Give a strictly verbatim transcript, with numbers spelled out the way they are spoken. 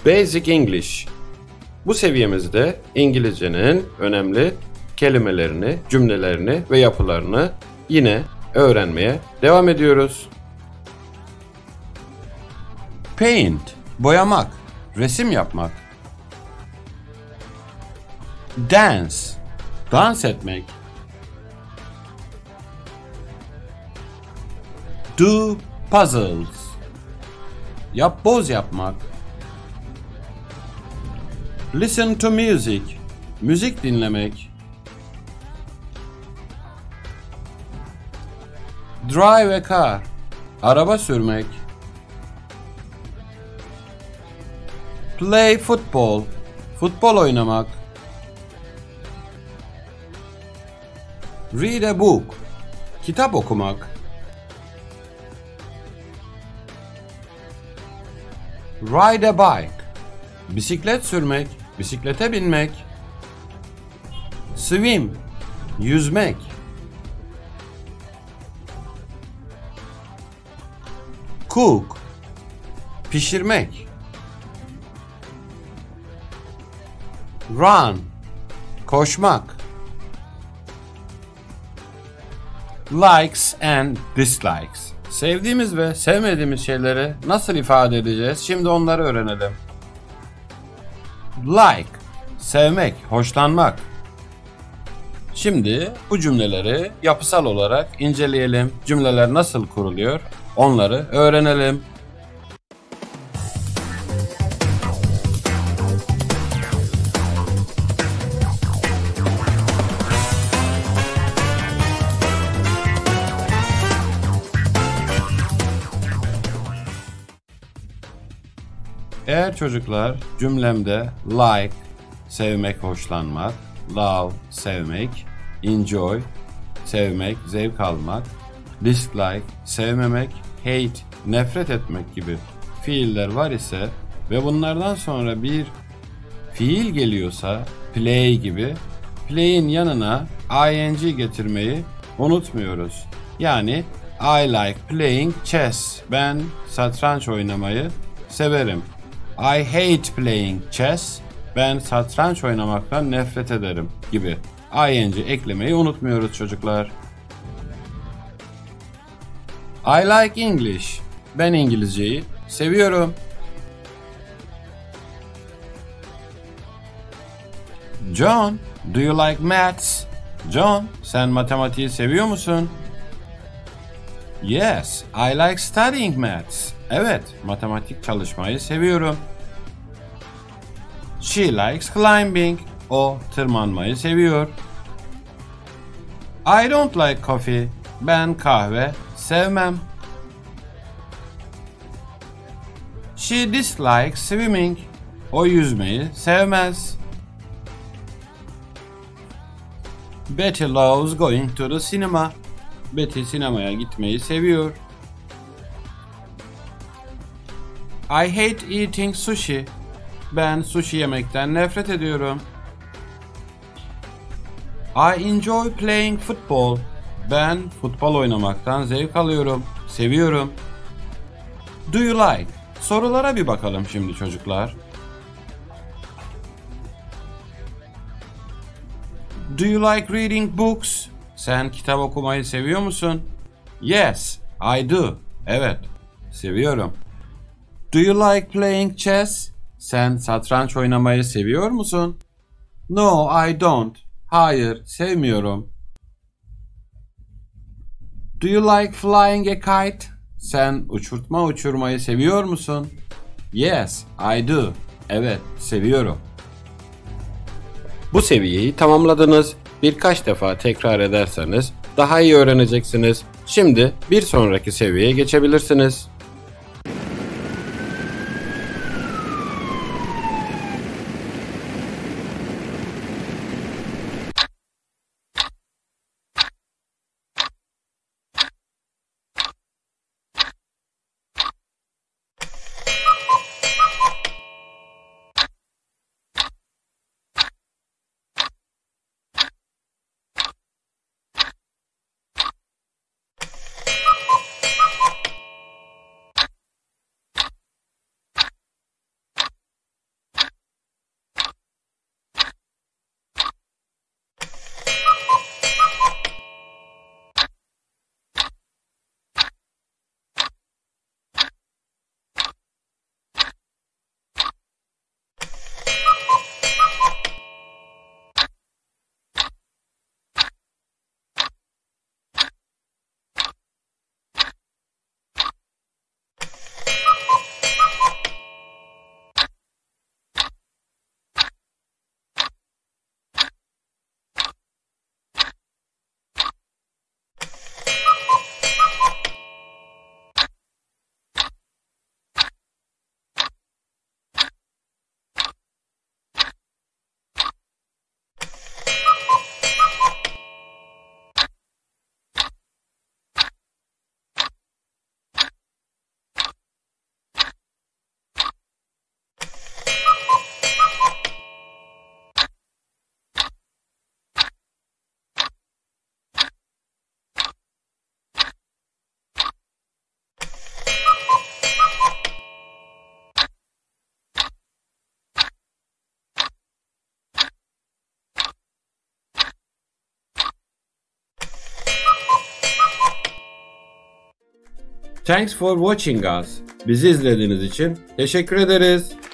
Basic English. Bu seviyemizde İngilizcenin önemli kelimelerini, cümlelerini ve yapılarını yine öğrenmeye devam ediyoruz. Paint, boyamak, resim yapmak. Dance, dans etmek. Do puzzles, yapboz yapmak. Listen to music, müzik dinlemek. Drive a car, araba sürmek. Play football, futbol oynamak. Read a book, kitap okumak. Ride a bike, bisiklet sürmek, bisiklete binmek. Swim, yüzmek. Cook, pişirmek. Run, koşmak. Likes and dislikes, sevdiğimiz ve sevmediğimiz şeyleri nasıl ifade edeceğiz? Şimdi onları öğrenelim. Like, sevmek, hoşlanmak. Şimdi bu cümleleri yapısal olarak inceleyelim. Cümleler nasıl kuruluyor? Onları öğrenelim. Eğer çocuklar cümlemde like, sevmek, hoşlanmak, love, sevmek, enjoy, sevmek, zevk almak, dislike, sevmemek, hate, nefret etmek gibi fiiller var ise ve bunlardan sonra bir fiil geliyorsa play gibi, play'in yanına ing getirmeyi unutmuyoruz. Yani I like playing chess. Ben satranç oynamayı severim. I hate playing chess. Ben satranç oynamaktan nefret ederim gibi ing eklemeyi unutmuyoruz çocuklar. I like English. Ben İngilizceyi seviyorum. John, do you like maths? John, sen matematiği seviyor musun? Yes, I like studying maths. Evet, matematik çalışmayı seviyorum. She likes climbing. O tırmanmayı seviyor. I don't like coffee. Ben kahve sevmem. She dislikes swimming. O yüzmeyi sevmez. Betty loves going to the cinema. Betty sinemaya gitmeyi seviyor. I hate eating sushi. Ben sushi yemekten nefret ediyorum. I enjoy playing football. Ben futbol oynamaktan zevk alıyorum, seviyorum. Do you like? Sorulara bir bakalım şimdi çocuklar. Do you like reading books? Sen kitap okumayı seviyor musun? Yes, I do. Evet, seviyorum. Do you like playing chess? Sen satranç oynamayı seviyor musun? No, I don't. Hayır, sevmiyorum. Do you like flying a kite? Sen uçurtma uçurmayı seviyor musun? Yes, I do. Evet, seviyorum. Bu seviyeyi tamamladınız. Birkaç defa tekrar ederseniz daha iyi öğreneceksiniz. Şimdi bir sonraki seviyeye geçebilirsiniz. Thanks for watching us. Bizi izlediğiniz için teşekkür ederiz.